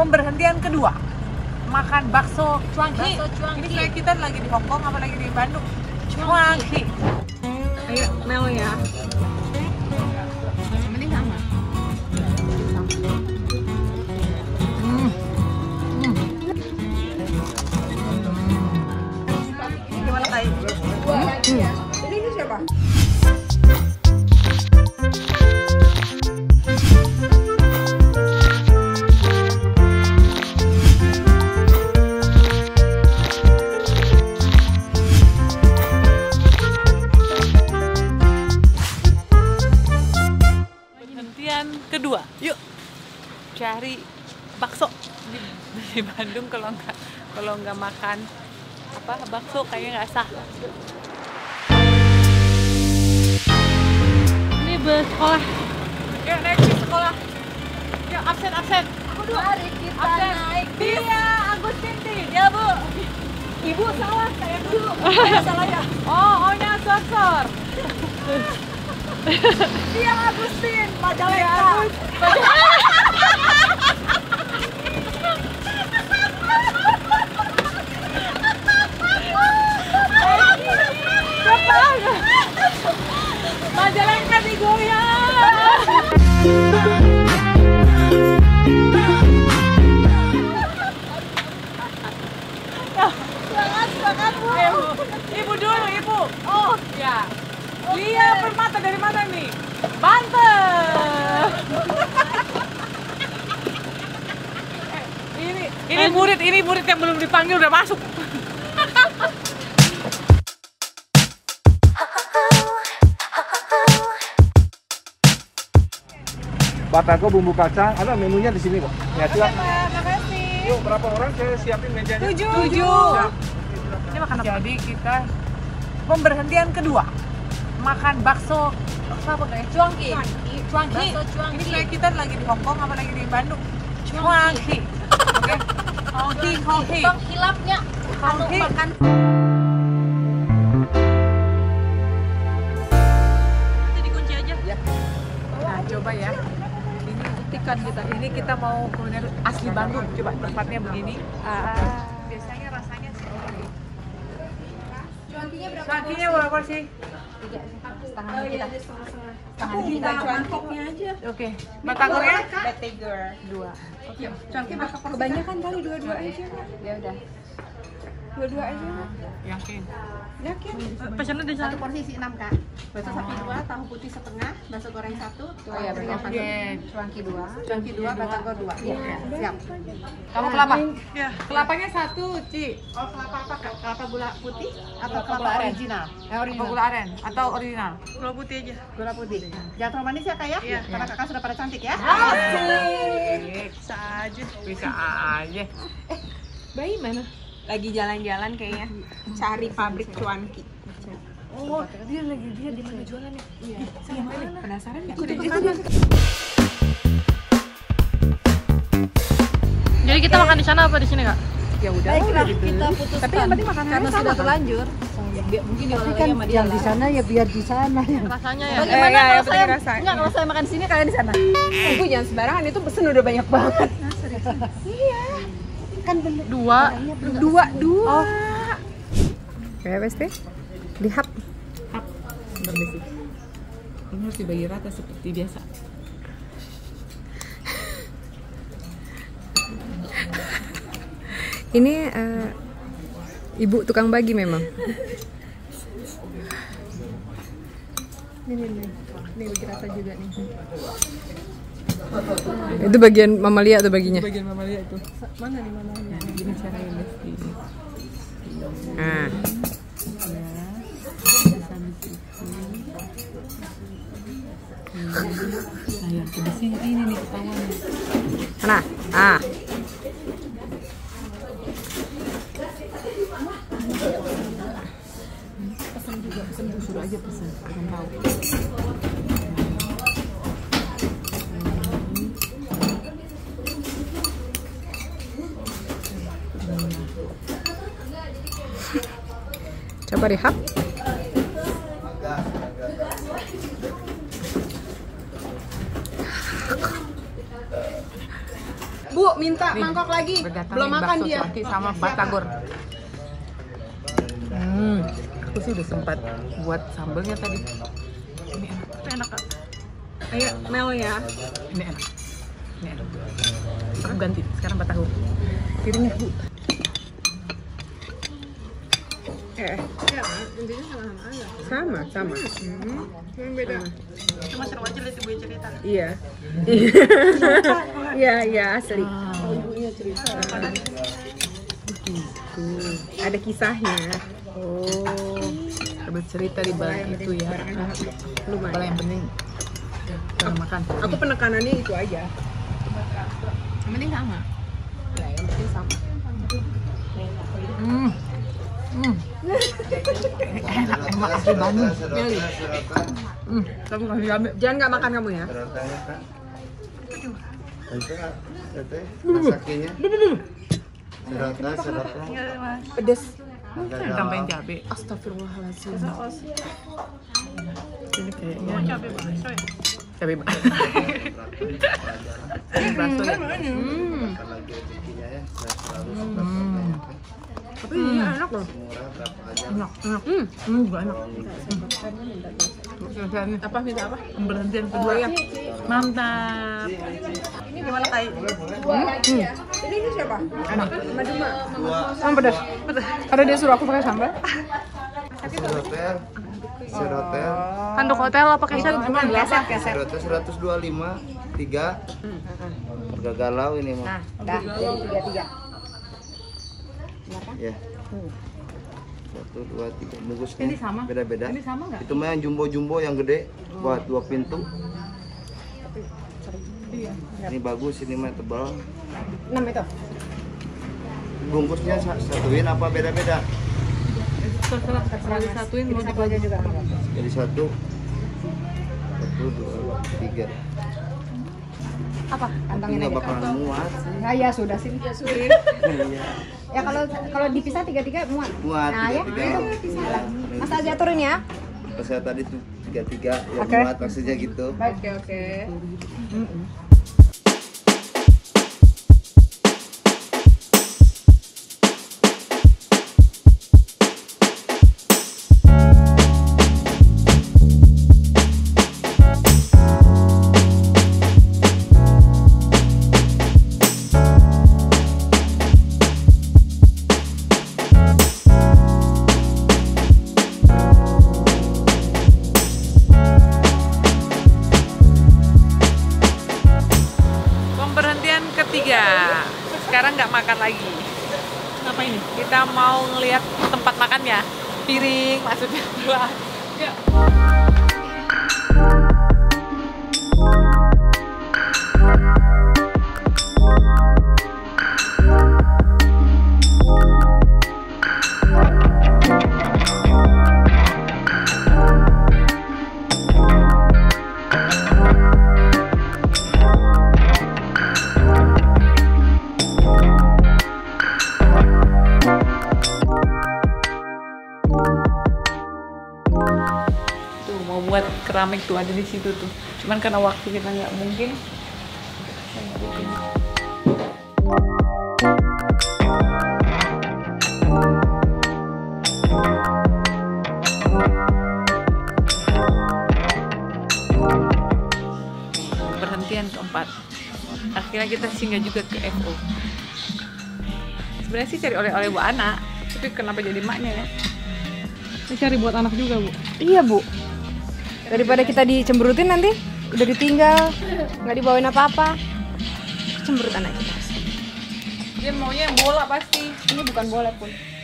Pemberhentian kedua, makan bakso cuangki. Bakso cuangki. Ini kayak kita lagi di Hong Kong apa lagi di Bandung? Cuangki. Ayo, Mel ya. Yang penting sama. Gimana tay? Jadi ini siapa? Kedua, yuk cari bakso di Bandung. Kalau nggak makan bakso kayaknya nggak sah. Ini bus sekolah. Yuk naik bis sekolah. Yuk absen. Aku dulu. Mari kita Absen. naik bis. Iya, Agustinti. Ya Bu. Ibu salah, saya dulu. Saya salah ya. Ohnya sosor. Dia Agustin, Majalengka. Majalengka digoyang. Semangat Bu. Ayo, Ibu dulu, Ibu. Oh, ya. Lia Permata dari mana nih? Banten. Ini murid yang belum dipanggil udah masuk. Batako bumbu kacang, ada menunya di sini kok. Ya, silakan. Makasih. Yuk, berapa orang saya siapin mejanya? 7. Ini makan apa? Jadi kita pemberhentian kedua, makan bakso apa kayak cuangki. Bakso cuangki. Ini kayak kita lagi di Hong Kong apa lagi di Bandung? Cuangki. Oke. Cuangki. Bang hilapnya anu Cuangki. makan. Jadi kunci aja. Ya. Nah, coba ya. Ini buktikan kita. Ini kita mau kuliner asli Bandung. Coba tempatnya begini. Biasanya rasanya seperti ini. Cuangkinya berapa sih? 3,5 kita. Setengah Kita cuangkinya aja. Oke. Batagornya? Batagor 2. Oke. Cuangki berapa porsi? Kebanyakan kali 2 aja. Ya udah. 2 aja. Yakin. Yakin? Pesannya di Satu porsi isi 6 Kak. Bakso sapi 2, tahu putih setengah, bakso goreng 1. Oh iya benar. Cuangki 2, batagor 2. Iya, siap. Kamu kelapa? Ya. Kelapanya 1, Ci. Oh, kelapa apa Kak? Kelapa gula putih atau Kelapa kelapa aren. original? Apa gula aren atau original? Gula putih aja. Gula putih. Jangan terlalu manis ya Kak ya? Iya. Karena Kakak sudah pada cantik ya. Bisa aja. Bisa aja. Bayi mana? Lagi jalan-jalan kayaknya. Cari pabrik cuanki. Oh, dia di mana jualannya? Iya. Sama mana? Penasaran nggak? Ikut Udah, sana. Jadi kita makan di sana apa di sini, Kak? Ya udah. Baiklah, kita putuskan. Tapi yang penting makanannya karena sama, sudah kan? terlanjur. Mungkin Tapi kan yang di sana ya biar di sana ya. Rasanya ya. Bagaimana ya, kalau saya penting rasanya. enggak kalau saya makan di sini kalian di sana? Ibu jangan sembarangan, itu pesen udah banyak banget. Iya. Kan bener. Dua. Dua. Oh. Kayak pasti dihap. Berbesi. Ini harus dibagi rata seperti biasa. Ini ibu tukang bagi memang. Ini bagi rata juga nih. Itu bagian mamalia tuh baginya. Bagian mamalia itu. Mana nih mamanya? Gini caranya ini. Nah. Nah, yang pedesnya ini nih ketahuan. Mana? Ah. Pesan suruh aja pesan, jangan tahu. Coba dihap. Bu, Bu, minta Nih, mangkok lagi. berdatang Belum nih makan bakso dia. cuanki sama batagor. Aku sih udah sempat buat sambelnya tadi. Ini enak Kak. Ayo, Mel ya. Ini enak. Ini enak. Aku ganti sekarang batagor. Piringnya Bu. Ya, intinya sama-sama aja. Sama. Yang beda. Cuma seru aja lihat ibu cerita. Iya. Iya, asli. Ibunya cerita. Ada kisahnya. Oh. Ada cerita di balik itu ya. Lumayan yang penting jangan makan. Aku penekanannya itu aja. Yang penting sama. Ya, yang penting sama. Enak emang asli Bandung. Meli. Tapi nggak diambil. Jangan nggak makan kamu ya. Masakinya. Serata. Pedes. Tambahin cabai. Astagfirullahaladzim. Ini kayaknya Cabai bakso ya. cabai bakso. Ini bakso ya. Tapi ini enak loh. Enak. Juga enak. Apa minta apa? Pemberhentian kedua ya. Mantap. Ini gimana Tai? Ini siapa? Enak. Maduma. Emang pedas. Karena dia suruh aku pakai sambal. Serotel. Handuk hotel apa keset? Emang berapa? Serotel 125 3. Harga galau ini mah. Dah, jadi 33. Ya. 1, 2, 3 bungkusnya. Ini sama? Beda-beda. Ini sama nggak? Itu mah yang jumbo-jumbo yang gede buat 2 pintu. Ini bagus, ini mah tebal. 6 itu. Bungkusnya satuin apa beda-beda? Terserah disatuin mau dibagi juga. Jadi 1, 2, 3. Apa? Ini Kantongnya nggak aja. bakalan muat. Nah, ya sudah sih. Ya sudah. Iya. Ya kalau dipisah 3-3 muat. Muat, Nah, ya. 3-3. Mas aja aturin ya. Pas saya tadi tuh 3-3 yang Oke. muat maksudnya gitu. Oke. Pemberhentian ketiga. Sekarang nggak makan lagi. Apa ini? Kita mau ngelihat tempat makannya. Piring maksudnya. Wah. Ya. Tuh mau buat keramik tuh ada di situ tuh. Cuman karena waktu kita nggak mungkin. Saya nggak bikin. Berhentian keempat. Akhirnya kita singgah juga ke FO. Sebenarnya sih cari oleh-oleh buat anak, tapi kenapa jadi maknya ya? Ini cari buat anak juga, Bu. Iya, Bu. Daripada kita dicemberutin nanti udah ditinggal, nggak dibawain apa-apa. Cemberut anak kita. Dia maunya yang bola pasti. Ini bukan bola pun.